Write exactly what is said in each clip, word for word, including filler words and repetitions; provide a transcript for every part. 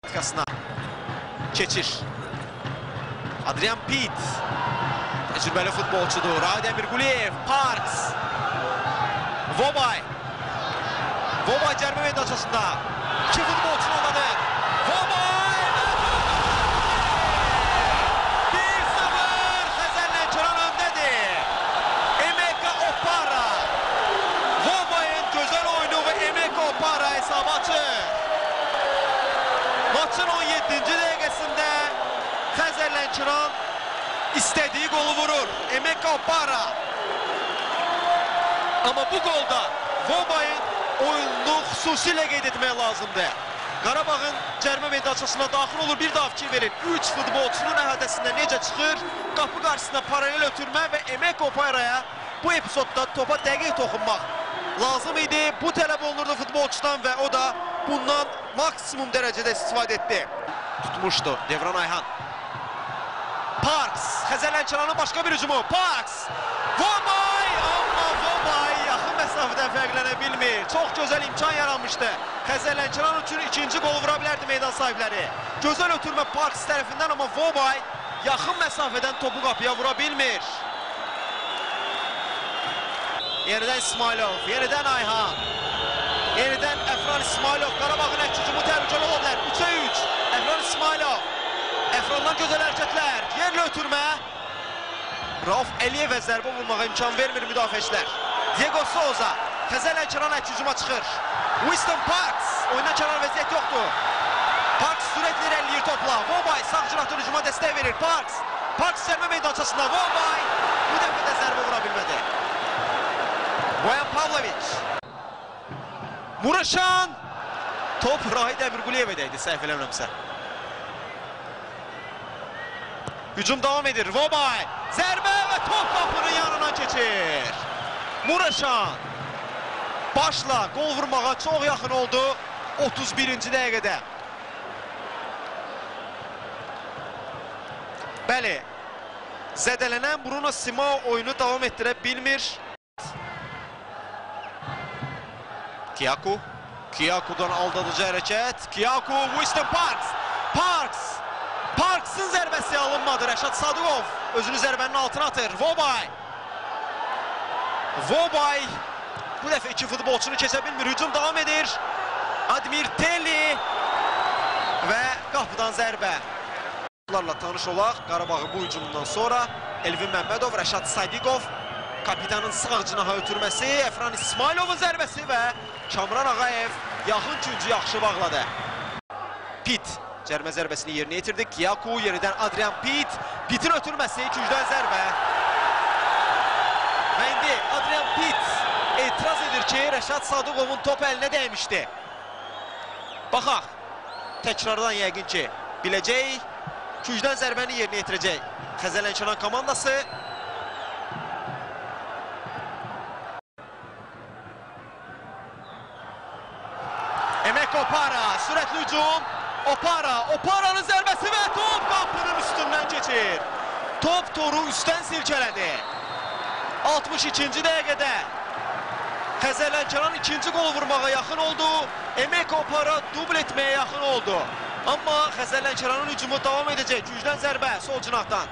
Keçir. Adrian Pitt. Tecrübeli futbolçudur. Ademir Quliyev. Parks. Vobay. Vobay cərmə meydançasında. İki futbolçu olmadı. Vobay. bir sıfır. Xəzər Lənkəran öndədir. Emeka Opara. Vobayın gözəl oyunu və Emeka Opara hesabı açır. Maçın on yeddinci dəqiqəsində Xəzər Lənkəran istədiyi qolu vurur. Emeka Opara. Amma bu qolda Vobayın oyununu xüsusilə qeyd etmək lazımdır. Qarabaghın cərmə meydançasına daxil olur, bir daha fikir verin. üç futbolçunun əhatəsində necə çıxır? Qapı qarşısında paralel ötürmə və Emeka Opara'ya bu epizodda topa dəqiq toxunmaq lazım idi. Bu tələb olunurdu futbolçudan və o da bundan maksimum dərəcədə istifadə etdi. Tutmuşdu Devran Ayhan. Parks, Xəzər Lənkəranın başqa bir hücumu. Parks, Vobay, amma Vobay yaxın məsafədən fərqlənə bilmir. Çox gözəl imkan yaranmışdı. Xəzər Lənkəran üçün ikinci qol vura bilərdi meydan sahibləri. Gözəl ötürmə Parks tərəfindən, amma Vobay yaxın məsafədən topu qapıya vura bilmir. Yenidən İsmailov, yenidən Ayhan. Yenidən Əfran İsmailov. Qarabaghın ək hücumu təhlükəli ola bilər. üçə üç. Əfran İsmailov. Əfrandan gözəl hərəkətlər. Yerli ötürmə. Rauf Əliyevə zərbə vurmağa imkan vermir müdafiəçilər. Diego Souza. Xəzər Lənkəran ək hücuma çıxır. Winston Parks. Oyundan kənar vəziyyət yoxdur. Parks sürətlə irəliləyir topla. Vobay sağ cinahdan hücuma dəstək verir. Parks. Parks cərmə meydançasında. Vobay bu dəfə də zərbə vura bilmədi. Boyan Pavloviç. Muraşan. Top Rahid Əmirquliyevə dəydi, səhv eləmirəmsə. Hücum davam edir. Vobay. Zərbə və top qapının yanından keçir. Muraşan. Başla qol vurmağa çox yaxın oldu otuz birinci dəqiqədə. Bəli. Zədələnən Bruno Simao oyunu davam etdirə bilmir. Kiyaku. Kiyaku'dan aldadıcı hərəkət. Kiyaku, Winston Parks. Parks. Parks'ın zərbəsi alınmadı. Rəşad Sadıqov özünü zərbənin altına atır. Vobay. Vobay. Bu dəfə iki futbolçunu keçə bilmir. Hücum davam edir. Admir Telli. Və qapıdan zərbə. Bunlarla tanış olaq. Qarabağın bu hücumundan sonra Elvin Məmmədov, Rəşad Sadıqov. Kapitanın sağ cinaha ötürməsi. Əfran İsmailovun zərbəsi və Kamran Ağayev yaxın küncü yaxşı bağladı. Pitt cərmə zərbəsini yerinə yetirdik. Kiyaku, yenidən Adrian Pitt. Pitt'in ötürməsi, küncdən zərbə. Və indi Adrian Pitt etiraz edir ki, Rəşad Sadıqovun top əlinə dəymişdi. Baxaq, təkrardan yəqin ki, biləcək, küncdən zərbəni yerinə yetirəcək Xəzər Lənkəran komandası. Emeka Opara, sürətli hücum. Opara, Opara'nın zərbəsi və top qapının üstündən keçir. Top toru üstdən silkələdi. altmış ikinci dəqiqədə Xəzər Lənkəran ikinci qol vurmağa yaxın oldu. Emeka Opara dubl etməyə yaxın oldu. Amma Xəzər Lənkəranın hücumu davam edəcək. Gücdən zərbə, sol cinahdan.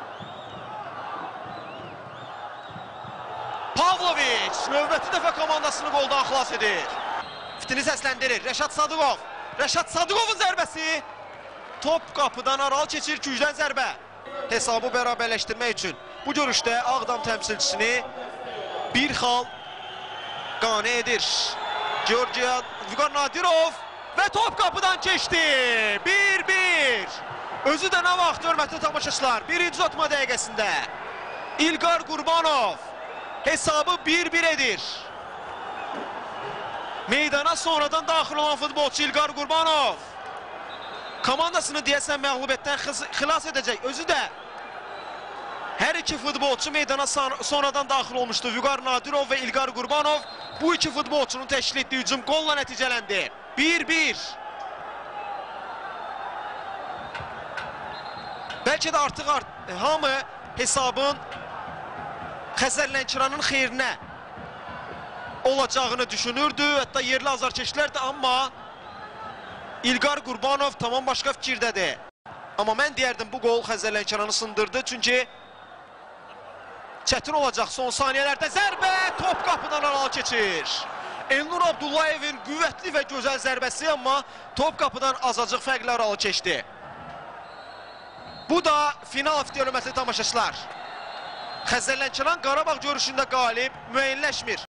Pavloviç növbəti dəfə komandasını qoldan xilas edir. Fitini səsləndirir. Rəşad Sadıqov. Rəşad Sadıqovun zərbəsi. Top qapıdan aralı keçir, gücdən zərbə. Hesabı bərabərləşdirmək üçün bu görüşdə Ağdam təmsilçisini bir xal qane edir. Georgiya Vüqar Nadirov və top qapıdan keçdi. bir bir. Özü də nə vaxt, hörmətli tamaşaçılar, birinci otma dəqiqəsində İlqar Qurbanov hesabı bir bir edir. Meydana sonradan daxil olan futbolçu İlqar Qurbanov komandasını deyəsən məğlubiyyətdən xilas edəcək. Özü də hər iki futbolçu meydana sonradan daxil olmuşdu. Vüqar Nadirov və İlqar Qurbanov bu iki futbolçunun təşkil etdiyi hücum qolla nəticələndi. bir bir. Bəlkə də artıq art hamı hesabın Xəzər Lənkəranın xeyrinə olacağını düşünürdü. Hətta yerli azarkeşlər də, amma İlqar Qurbanov tamam başqa fikirdədir. Amma mən deyərdim bu qol Xəzər Lənkəranı sındırdı. Çünki çətin olacaq son saniyələrdə. Zərbə top qapıdan aralı keçir. Elnur Abdullayevin qüvvətli və gözəl zərbəsi, amma top qapıdan azacıq fərqlə aralı keçdi. Bu da final hörmətli tamaşaçılar. Xəzər Lənkəran Qarabağ görüşündə qalib müəyyənləşmir.